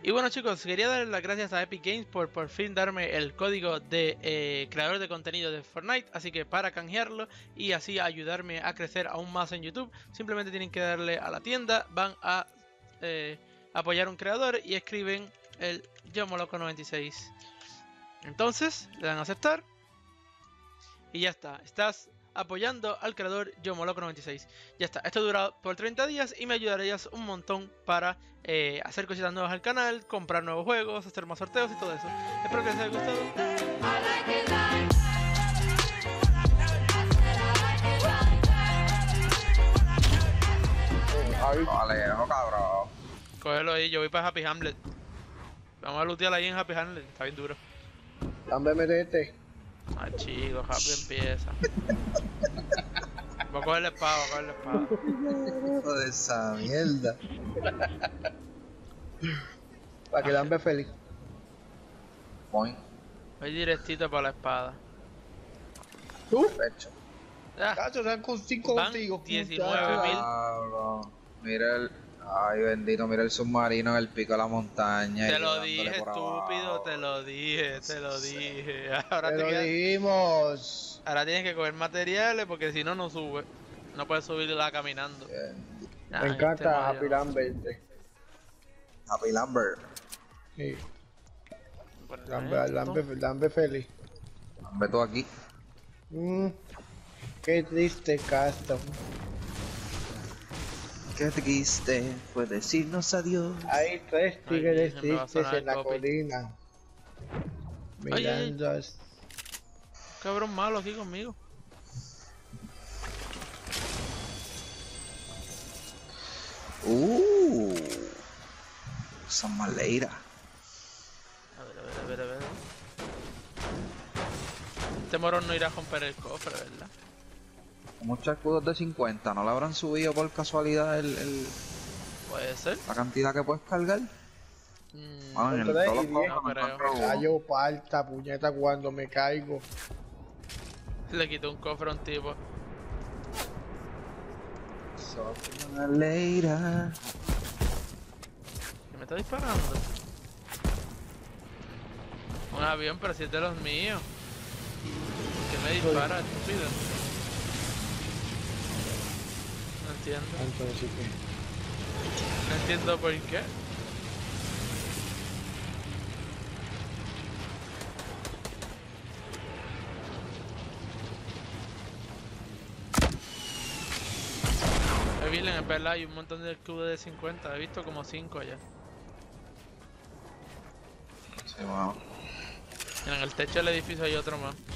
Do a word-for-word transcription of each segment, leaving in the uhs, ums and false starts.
Y bueno chicos, quería dar las gracias a Epic Games por por fin darme el código de eh, creador de contenido de Fortnite. Así que para canjearlo y así ayudarme a crecer aún más en YouTube, simplemente tienen que darle a la tienda, van a eh, apoyar un creador y escriben el Yomoloco noventa y seis. Entonces le dan a aceptar y ya está, estás apoyando al creador Yomoloco noventa y seis. Ya está, esto dura por treinta días y me ayudarías un montón para eh, hacer cositas nuevas al canal, comprar nuevos juegos, hacer más sorteos y todo eso. Espero que les haya gustado. Vale, no cabrón. Cógelo ahí, yo voy para Happy Hamlet. Vamos a lootear ahí en Happy Hamlet, está bien duro. Dame metete. Ah, chico, Happy empieza. Voy a coger la espada, voy a coger la espada. Hijo de esa mierda. Para que Dambe feliz. Point. Voy directito para la espada. ¿Tú? Pecho. Ah, Cacho, están con cinco Van contigo. diecinueve mil. Cabrón. Mira el. Ay, bendito, mira el submarino en el pico de la montaña. Te y lo dándole dije, por estúpido, abajo. te lo dije, te lo dije. Ahora, Te te lo queda- dijimos. Ahora tienes que coger materiales porque si no, no sube. No puedes subirla caminando. Bien. Nah, Me este encanta modo Happy yo no- Lambert. Happy Lambert. Sí, Bueno, Lambert, esto. Lambert, Lambert feliz. Ve tú aquí. Mm, qué triste custom. ¿Qué triste fue decirnos adiós? Hay tres Ay, tigres se me va a tristes sonar en el la copy. colina. Ay, ay, ay. Mirando as- Cabrón malo aquí conmigo. Uh. San Maleira. A ver, a ver, a ver, a ver. Este morón no irá a romper el cofre, ¿verdad? Muchos escudos de cincuenta. ¿No le habrán subido por casualidad el, el- Puede ser. la cantidad que puedes cargar? Mm, Mano, en el Tres todos los y diez. juegos me No creo. encuentro uno. Callo parta, puñeta, cuando me caigo. le quité un cofre a un tipo. San Maleira. ¿Qué me está disparando? Un avión, pero si es de los míos. ¿Qué me dispara, estúpido? No entiendo. Entonces, ¿qué? No entiendo por qué. He visto en verdad hay un montón de escudos de cincuenta, he visto como cinco allá. Sí, wow. En el techo del edificio hay otro más.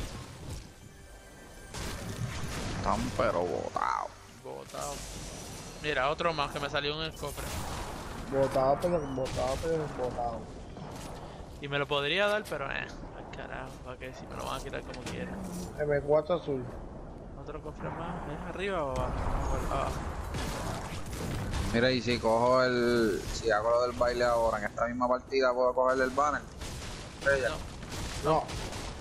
Están pero botados. Botado. Mira, otro más que me salió en el cofre. Botado, pero botado, pero botado. Y me lo podría dar, pero eh. Al carajo, para que si me lo van a quitar como quieran. M cuatro azul. Otro cofre más, ¿es arriba o abajo? Abajo, abajo. Mira, y si cojo el... Si hago lo del baile ahora, en esta misma partida, ¿puedo cogerle el banner? Ella. No. No,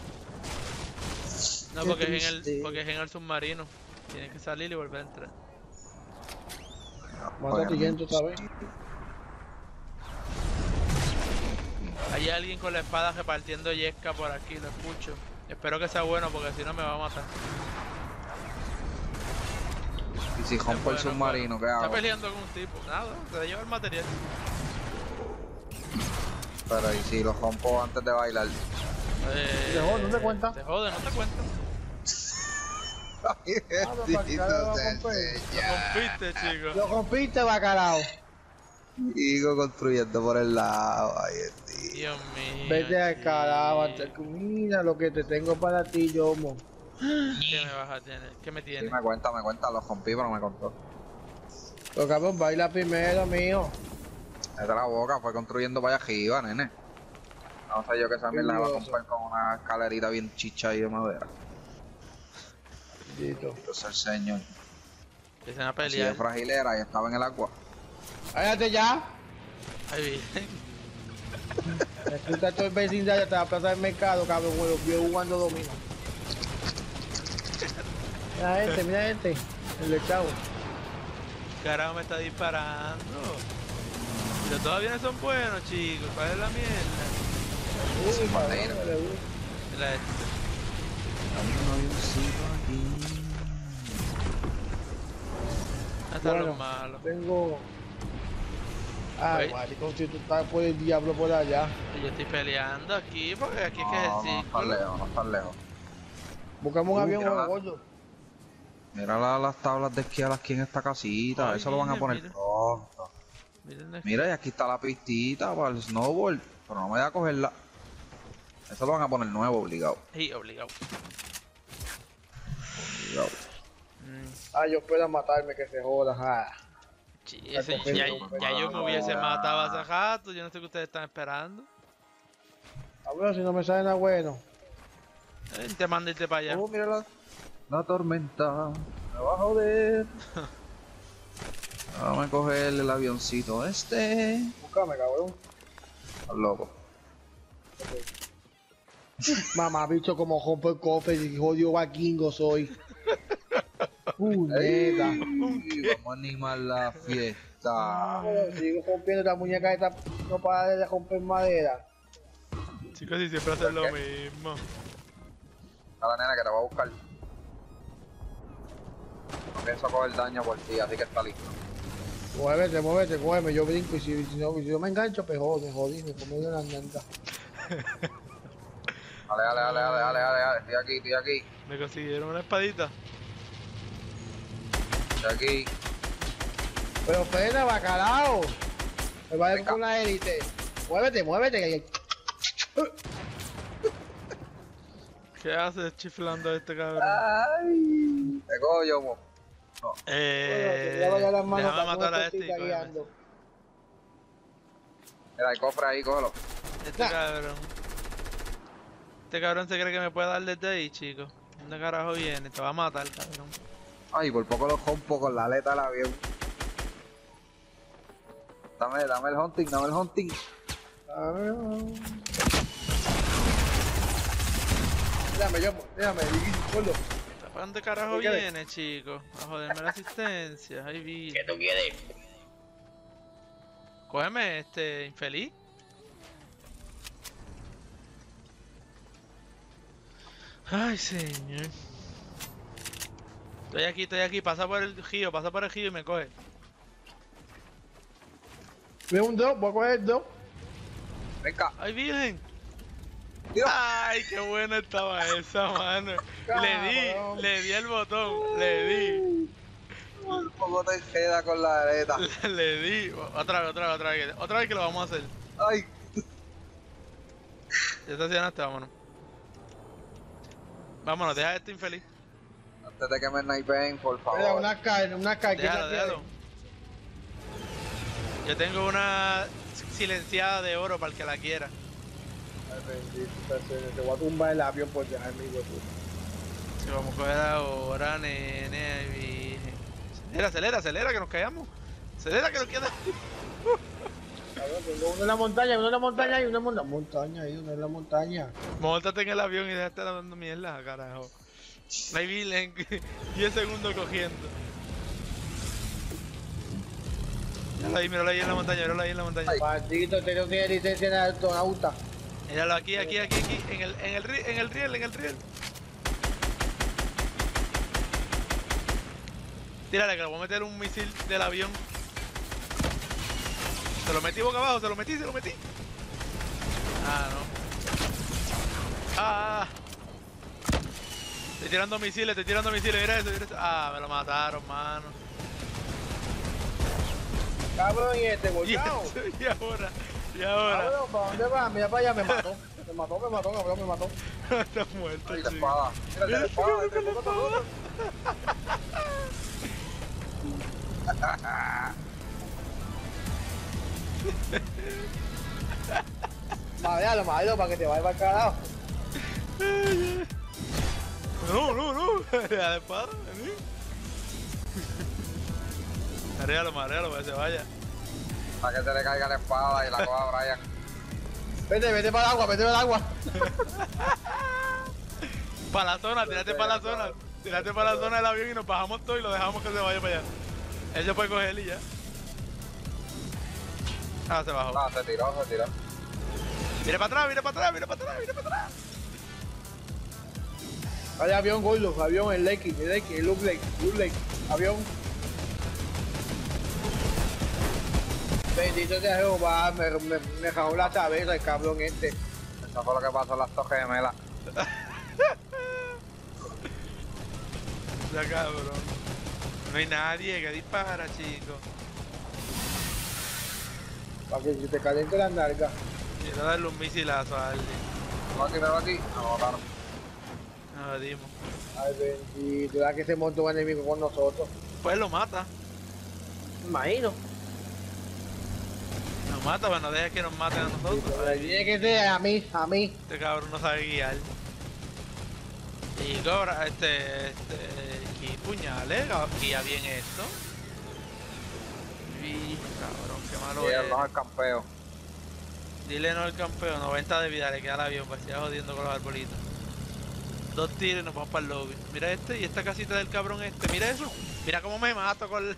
No, Qué porque es, en triste. el, porque es en el submarino. Tienes que salir y volver a entrar. mata siguiente otra vez. Hay alguien con la espada repartiendo yesca por aquí, lo escucho. Espero que sea bueno porque si no me va a matar. Y si rompo Bueno, el submarino, ¿qué Está hago? peleando con un tipo. Nada, se lleva el material. Pero y si lo rompo antes de bailar. Eh, Te jode, ¿no te cuenta? Te jode, no te cuenta. Ay, Ah, pero para que ahora lo va a romper. Lo rompiste, chico. Lo rompiste, bacalao. Sigo construyendo por el lado. Ay, tío. Dios mío. Vete al carajo. chico. antes que- Mira lo que te tengo para ti, Yomo. ¿Qué me vas a tener? ¿Qué me Sí, tienes? me cuenta, me cuenta. Lo rompí, pero me contó. Pero cabrón, baila primero, mío. Desde la boca, fue construyendo para allá arriba, nene. No sé yo que esa mierda la va a romper con una escalerita bien chicha y de madera. Bendito. Entonces el señor. Empiezan a Si de pelear. fragilera y estaba en el agua. Cállate ya. Ahí viene. Escucha todo el vecindario hasta la plaza del mercado, cabrón. Los vio jugando dominó. Mira este, mira este. El de chavo. Carajo, me está disparando. Lo Pero todos los aviones son buenos, chicos. ¿Cuál es la mierda? Uy, madera. cabrón, le gusta. Mira este. Hay un avioncito aquí. Ahí están Bueno, los malos. Tengo. Ay, Oye. maricón, si tú estás por el diablo por allá. Y yo estoy peleando aquí porque aquí es que es el No, no estás círculo. lejos, no estás lejos. Buscamos un Uh, avión mira la- gordo. Mira la- las tablas de esquiar aquí en esta casita. Ay, Eso lo van a mira, poner mira. pronto. Miren aquí. Mira, y aquí está la pistita para el snowboard. Pero no me voy a cogerla. Eso lo van a poner nuevo, obligado. Sí, obligado. Obligado. Mm, Ah, yo espero matarme que se joda. Ah. sí, ese- Está ya, cogiendo, ya yo me hubiese ah. matado hace rato. Yo no sé qué ustedes están esperando. A ver si no me sale nada bueno. Eh, te mando irte para allá. Oh, mira la, la tormenta. Me va a joder. Vamos a coger el avioncito este. Búscame, cabrón. Estás loco. Mamá, bicho, como rompo el cofre y jodido vaquingo soy. Puñeta. Ey, vamos a animar la fiesta. Sigo rompiendo esta muñeca esta, no para de romper madera. Chicos, y siempre hacen lo mismo. A la nena que te va a buscar. No pienso coger daño por ti, así que está listo. Muévete, muévete, cógeme, yo brinco y si, si, no, si yo me engancho, pues jode, jodí, me comí una nanta. Dale, dale, dale, dale, dale, dale, dale. Estoy aquí, estoy aquí, Me consiguieron una espadita. estoy aquí. Pero frena, bacalao. Me va a ir Venga. con la élite. Muévete, muévete. Que... ¿Qué haces chiflando a este cabrón? Ay, te cojo yo, mo. No, Eh, Bueno, ya las manos déjame para que matar no a te este y siga cógeme. guiando. mira, hay cofre ahí, cógelo. Este Nah. cabrón. Este cabrón se cree que me puede dar desde ahí, chico. ¿Dónde carajo viene? Te va a matar, cabrón. Ay, por poco lo rompo con la aleta del avión. Dame, dame el hunting, dame el hunting. Déjame, yo, déjame, gordo. ¿Para dónde carajo ¿Qué quieres? viene, chico? A joderme la asistencia. Ahí vi. tú quieres? Cógeme, este, infeliz. Ay, señor. Estoy aquí, estoy aquí. Pasa por el río, pasa por el río y me coge. Ve un drop, voy a coger el drop. Venga, ¡Ay, virgen! tira. ¡Ay, qué buena estaba esa, mano! Le di, Cabrón. le di el botón, le di. Un poco te queda con la aleta. Le di. Otra vez, otra vez, otra vez. Otra vez que lo vamos a hacer. Ay, Ya estacionaste, vámonos. Vámonos, deja a este infeliz. antes de que me snipen, por favor. Mira, una carne, una carne. Déjalo, déjalo. Yo tengo una silenciada de oro para el que la quiera. Ay, bendito, te- te voy a tumbar el avión por dejarme, hijo de puta. Si vamos a coger ahora, nene, ay, virgen. Acelera, acelera, acelera, que nos caigamos. Acelera, que nos queda. Cabrón, tengo uno en la montaña, uno en la montaña y uno en la montaña, ahí, uno en la montaña. Móntate en el avión y deja de estar dando mierda, carajo. Ay, virgen, diez segundos cogiendo. Míralo ahí, míralo ahí en la montaña, míralo ahí en la montaña. Maldito, te no tiene licencia de autonauta. Míralo aquí, aquí, aquí, aquí, en el, en el, ri- en el riel, en el riel. Tírale, que le voy a meter un misil del avión. Se lo metí boca abajo, se lo metí, se lo metí. Ah, no. Ah. Estoy tirando misiles, estoy tirando misiles, mira eso, mira eso. Ah, me lo mataron, mano. Cabrón, y este Y, volcado. eso, y ahora, y ahora. Cabrón, ¿para dónde va? Mira para allá, me mató. Me mató, me mató, cabrón, me mató. Está muerto, Ay, la chico. espada. Mira la espada. Mira la espada. Madrealo, madrealo, para que te vaya para el carajo. No, no, no. A la espada, vení. Maréalo, maréalo para que se vaya. Para que se le caiga la espada y la coja a Brian. Vete, vete para el agua, vete para el agua. Para la zona, tírate para la zona. Tírate para la zona del avión y nos bajamos todo y lo dejamos que se vaya para allá. Él se puede coger y ya. Ah, se bajó. Ah, se tiró, se tiró. Mira para atrás, mira para atrás, mira para atrás, mira para atrás. Hay avión, gordo, avión, el Lake, el Lake, el Loop Lake, Loop Lake, avión. Bendito sea Jehová, me, me, me cagó la cabeza el cabrón este. Eso fue lo que pasó en las Torres Gemelas. Ya cabrón. No hay nadie que dispara, chico. Para que se te caliente la nalga. Quiero darle un misilazo a alguien. Veo aquí, veo aquí. No, claro. Nos dimos. Ay, bendito, da que se montó un enemigo con nosotros. Pues lo mata. Imagino. Nos mata, pero no dejes que nos maten a nosotros. Tiene que ser a mí, a mí. Este cabrón no sabe guiar. Y cobra, este, este, aquí puñales, guía bien esto. Y cabrón, qué malo Sí, es. vamos al campeo. Dile no al campeón, noventa de vida, le queda el avión, para que siga jodiendo con los arbolitos. Dos tiros y nos vamos para el lobby. Mira este y esta casita del cabrón este, mira eso. Mira cómo me mato con el...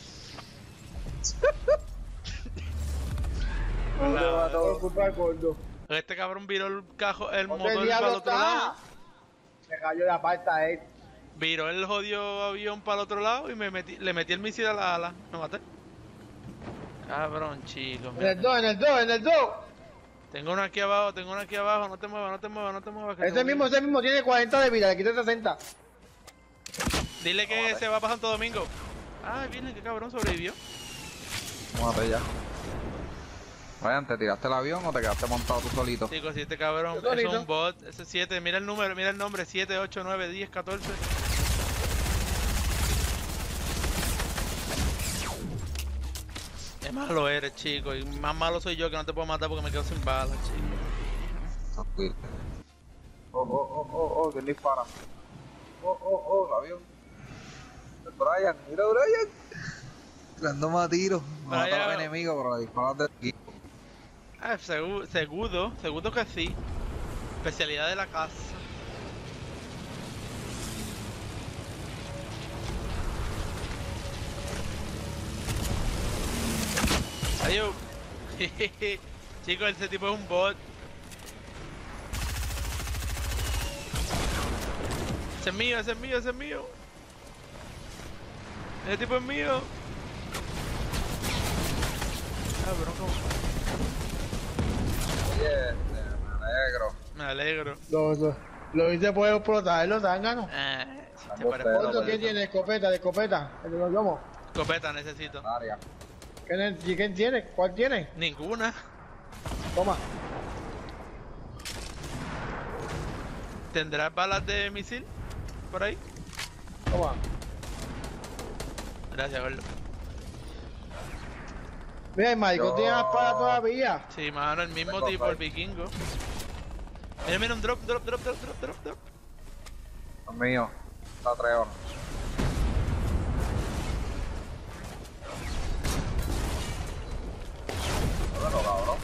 con la- Todo culpa del gordo. Este cabrón viró el cajo, el ¿Dónde motor para el diablo otro está? lado. Se cayó la pasta eh. Viró el jodido avión para el otro lado y me metí, le metí el misil a la ala. Me maté. Cabrón, chico. En el dos, en el dos, en el dos. Tengo uno aquí abajo, tengo uno aquí abajo. No te muevas, no te muevas, no te muevas. que te Ese voy- mismo, ese mismo tiene cuarenta de vida, le quité sesenta. Dile que Joder. se va para Santo Domingo. Ay, viene, qué cabrón sobrevivió. Muévete ya. Ryan, ¿te tiraste el avión o te quedaste montado tú solito? Chicos, si este cabrón Yo es solito. un bot, ese siete, mira el número, mira el nombre, siete, ocho, nueve, diez, catorce. Qué malo eres, chico, y más malo soy yo que no te puedo matar porque me quedo sin balas, chico. Tranquilo. Oh, oh, oh, oh, oh, ¿quién dispara? Oh, oh, oh, el avión. El Brian, mira Brian. Tirando más tiros. Mata a Brian. los enemigos, pero disparas de aquí. Ah, segu- segudo, segudo que sí. Especialidad de la casa. Adiós. Chicos, ese tipo es un bot. Ese es mío, ese es mío, ese es mío. Ese tipo es mío. Ah, pero ¿cómo? Oye, este, me alegro. Me alegro. Lo, lo, lo hice por explotar, los zánganos. Ah, te Vamos, parece pero- un ¿Otro bot. quién tiene? Escopeta, de escopeta. El de los lomos. Escopeta necesito. Área. ¿Quién, es- ¿Quién tiene? ¿Cuál tiene? Ninguna. Toma. ¿Tendrás balas de misil por ahí? Toma. Gracias, gordo. Mira, el maricón Yo- tiene la espada todavía. Sí, mano, el mismo Tengo tipo, el five. vikingo. Mira, mira, un drop, drop, drop, drop, drop, drop, drop. Dios mío. Está Trevor. Bueno, cabrón.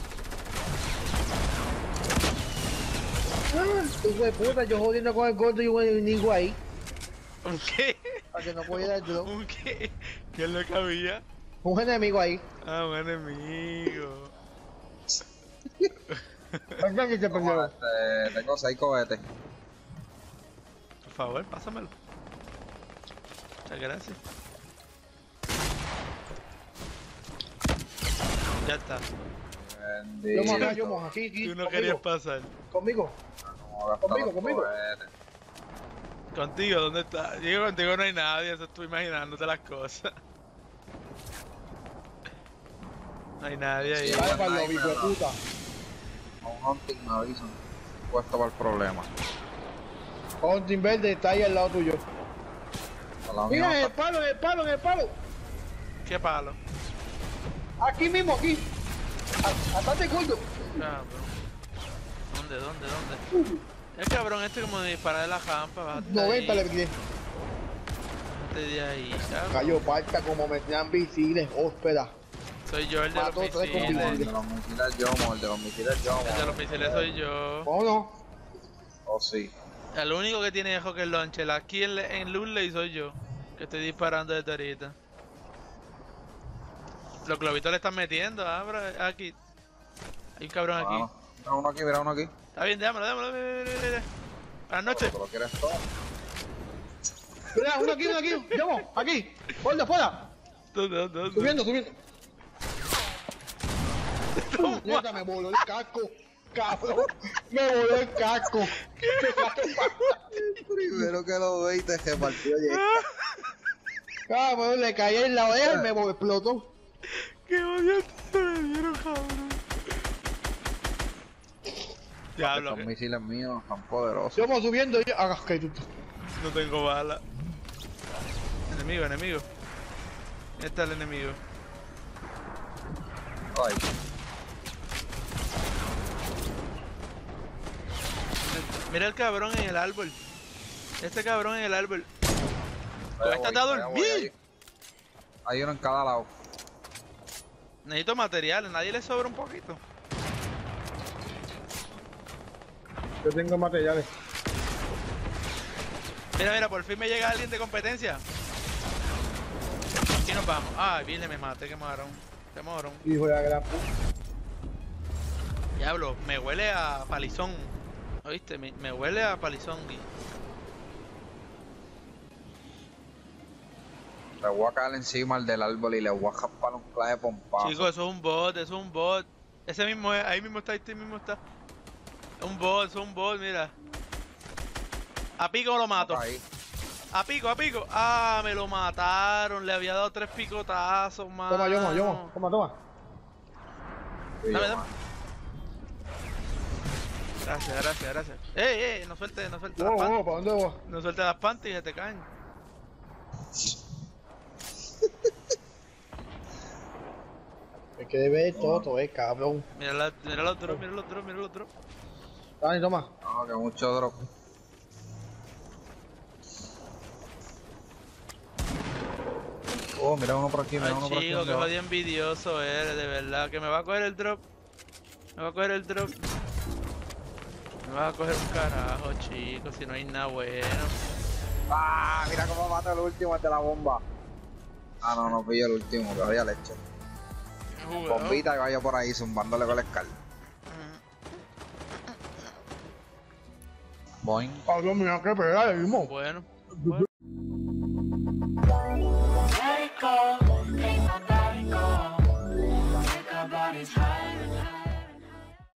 Ah, hijo de puta, yo jodiendo con el gordo y un enemigo ahí. ¿Un qué? Para que no pueda dar el drop. ¿Un qué? ¿Qué es lo que había? Un enemigo ahí. Ah, un enemigo. ¿Cuánto que se Toma, perdió? este, tengo seis cohetes. Por favor, pásamelo. Muchas gracias. Ya está. Yo moja, Bendito. yo moja, aquí, aquí. Tú no conmigo, querías pasar. Conmigo. ¿Cómo gastar Conmigo, los conmigo. cohetes? Contigo, ¿dónde estás? Digo, contigo no hay nadie, eso estoy imaginándote las cosas. No hay nadie ahí. Sí. Vale para el lobby, hijo de puta. A un hunting me avisan. Puesto para el problema. Hunting verde está ahí al lado tuyo. A la Mira, en unión el palo, en el palo, en el palo. ¿Qué palo? Aquí mismo, aquí. A- Atate gordo. Cabrón. ¿Dónde, dónde, dónde? El cabrón este como de disparar de la jampa, bájate de noventa le ahí. quité. Bájate de ahí, cabrón. Cayó parta como metían visiles, hóspeda. Soy yo el de los Mató tres con Yomo, el misiles. de los misiles Yomo, el de los misiles Yomo. El de los misiles soy yo. ¿Cómo no? Oh, sí. El único que tiene Rocket Launcher aquí en, en Luley soy yo. Que estoy disparando desde ahorita. Los globitos le están metiendo, ah, bro, aquí. Hay un cabrón aquí. Ah, mira uno aquí, mira uno aquí. Está bien, déjamelo, déjamelo. Mira, mira, mira. Buenas noches. ¿Tú lo quieres todo? Mira, uno aquí, uno aquí. Llevo, aquí. Fuera, fuera. ¿Dónde, dónde, dónde? Subiendo, subiendo. Neta, me voló el casco. Cabrón. Me voló el casco. Primero que lo ve y te repartió llega. Cabrón, le caí en la oreja y me voló, explotó. ¡Qué odio me dieron, cabrón! Diablo, Estos que misiles míos tan poderosos. Yo me subiendo y yo. Hagas que tú. no tengo bala. Enemigo, enemigo. Este está el enemigo. Ay, Mira el cabrón en el árbol. Este cabrón en el árbol. allá Estás voy, a allá voy, dormir. ahí. Hay uno en cada lado. Necesito materiales, nadie le sobra un poquito. Yo tengo materiales. Mira, mira, por fin me llega alguien de competencia. Aquí nos vamos. Ay, viene, me maté, que morón. Que morón. Hijo de la gran puta. Diablo, me huele a palizón. ¿Oíste? Me, me huele a palizón. Le voy a caer encima al del árbol y le voy a jaspar un clave pompazo. Chicos, eso es un bot, eso es un bot. Ese mismo es, ahí mismo está, ahí mismo está. Es un bot, eso es un bot, mira. A pico lo mato. Ahí. A pico, a pico. Ah, me lo mataron. Le había dado tres picotazos, man. Toma, Yomo, Yomo. Toma, toma. Sí, Dame, yo, dame. man. Gracias, gracias, gracias. Ey, ey, no suelte, no suelte Wow, las wow, panties. ¿para dónde vas? No suelte las panties y se te caen. Es que debe todo, eh, cabrón. Mira, la, mira los drops, mira los drops, mira los drops. Dani, toma. No, que mucho drop. Oh, mira uno por aquí, mira Ay, uno por aquí. chico, que ¿dónde va? jodido envidioso eres, de verdad. Que me va a coger el drop. Me va a coger el drop. Me vas a coger un carajo, chico, si no hay nada bueno. Ah, mira cómo mata el último, el de la bomba. Ah, no, no pillo el último, que había leche. Jugado. Bombita que vaya por ahí zumbándole con la escala. Boing. Cabrón, mira que pegar, mismo. Bueno. bueno. Let it go.